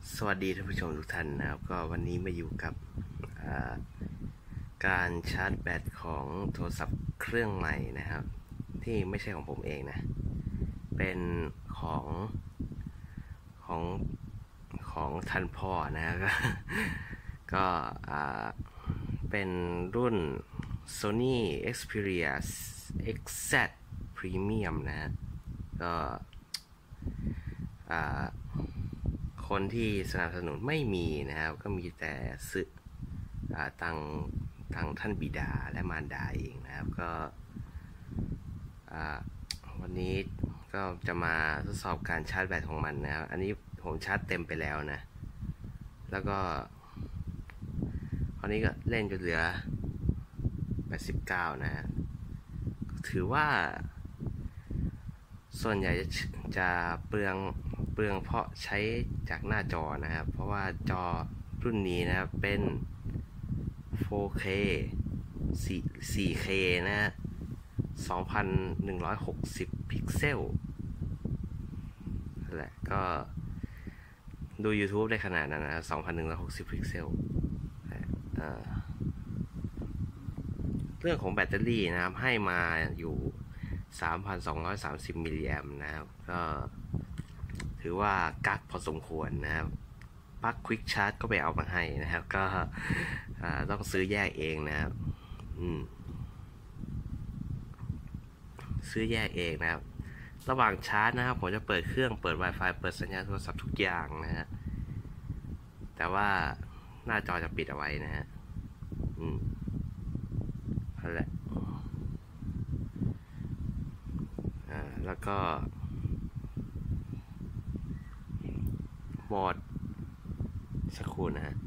สวัสดีท่านผู้ชมทุกท่านนะครับก็วันนี้มาอยู่กับการชาร์จแบตของโทรศัพท์เครื่องใหม่นะครับที่ไม่ใช่ของผมเองนะเป็นของท่านพ่อนะก็เป็นรุ่น Sony Xperia XZ Premium นะก็คนที่สนับสนุนไม่มีนะครับก็มีแต่ซื้อทางท่านบิดาและมารดาเองนะครับก็วันนี้ก็จะมาทดสอบการชาร์จแบตของมันนะครับอันนี้ผมชาร์จเต็มไปแล้วนะแล้วก็คราวนี้ก็เล่นจนเหลือ89นะถือว่าส่วนใหญ่จะเปลืองเพราะใช้จากหน้าจอนะครับเพราะว่าจอรุ่นนี้นะครับเป็น 4K 4K นะ 2160 พิกเซลแหละก็ดู YouTube ได้ขนาดนั้นนะ2160 พิกเซลเรื่องของแบตเตอรี่นะครับให้มาอยู่ 3,230 มิลลิแอมป์นะครับก็ถือว่ากักพอสมควรนะครับปลั๊กควิกชาร์จก็ไปเอามาให้นะครับก็ต้องซื้อแยกเองนะครับซื้อแยกเองนะครับระหว่างชาร์จนะครับผมจะเปิดเครื่องเปิด Wi-Fi เปิดสัญญาณโทรศัพท์ทุกอย่างนะฮะแต่ว่าหน้าจอจะปิดเอาไว้นะฮะนั่นแหละแล้วก็โหมดสักครู่นะฮะ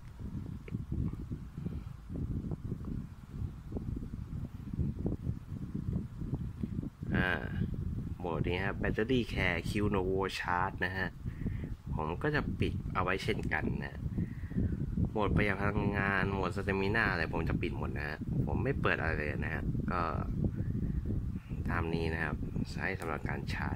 โหมดนี้ครับแบตเตอรี่แคร์ Qnovo Charge นะฮะผมก็จะปิดเอาไว้เช่นกันนะโหมดประหยัดพลังงานโหมดสเตมิน่าอะไรผมจะปิดหมดนะฮะผมไม่เปิดอะไรเลยนะฮะก็ตามนี้นะครับใช้สำหรับการชาร์จ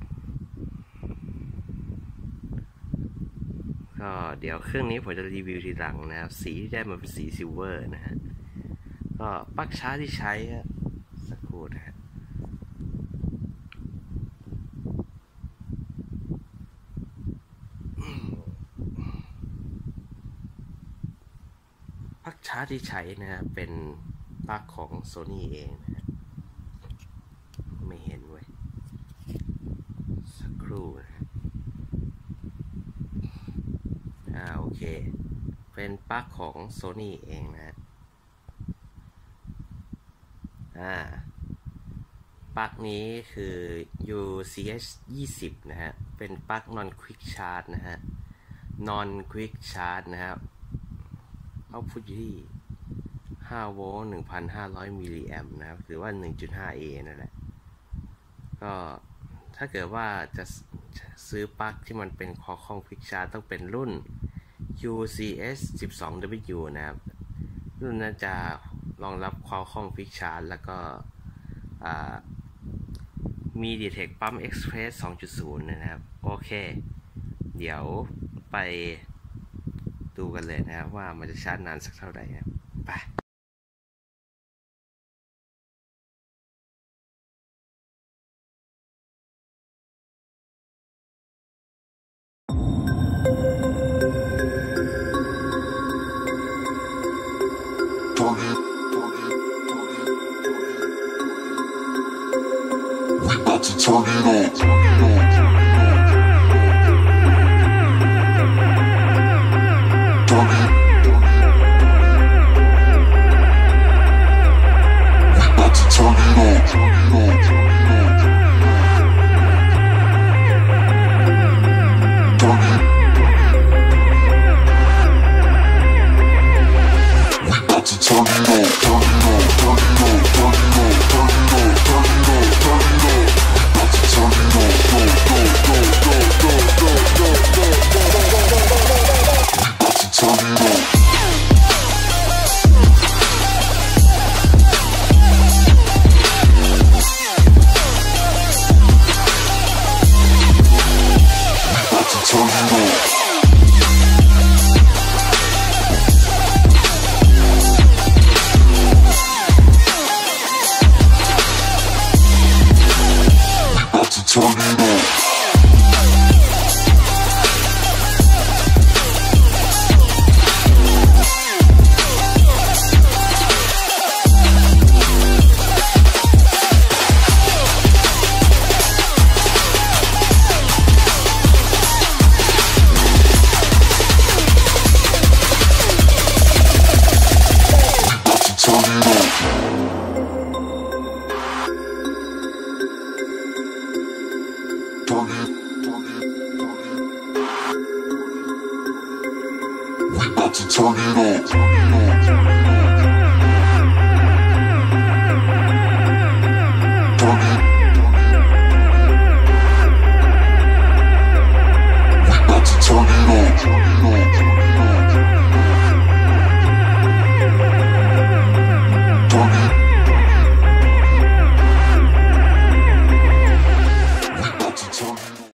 ก็เดี๋ยวเครื่องนี้ผมจะรีวิวทีหลังนะครับสีที่ได้มาเป็นสีซิลเวอร์นะฮะก็ปลั๊กชาร์จที่ใช้สักครู่นะฮะปลั๊กชาร์จที่ใช้นะเป็นปลั๊กของ Sony เองนะไม่เห็นเว้ยสักครู่นะโอเคเป็นปลั๊กของ Sony เองนะปลั๊กนี้คือ UCH 20นะฮะเป็นปลั๊ก non quick charge นะฮะ non quick charge นะครับเอาพุทที่5 โวลต์ 1,500 มิลลิแอมป์นะครับหรือว่า 1.5A นั่นแหละก็ถ้าเกิดว่าจะซื้อปลั๊กที่มันเป็นคอข้อง quick charge ต้องเป็นรุ่น UCS 12W นะครับรุ่นนั้นจะรองรับความคล่อง Quick Charge แล้วก็มี Detect Pump Express 2.0 นะครับโอเคเดี๋ยวไปดูกันเลยนะครับว่ามันจะชาร์จนานสักเท่าไหร่ครับไป We about to turn it on. We about to turn it on. We about to turn it on. Turn it on. about to turn it up.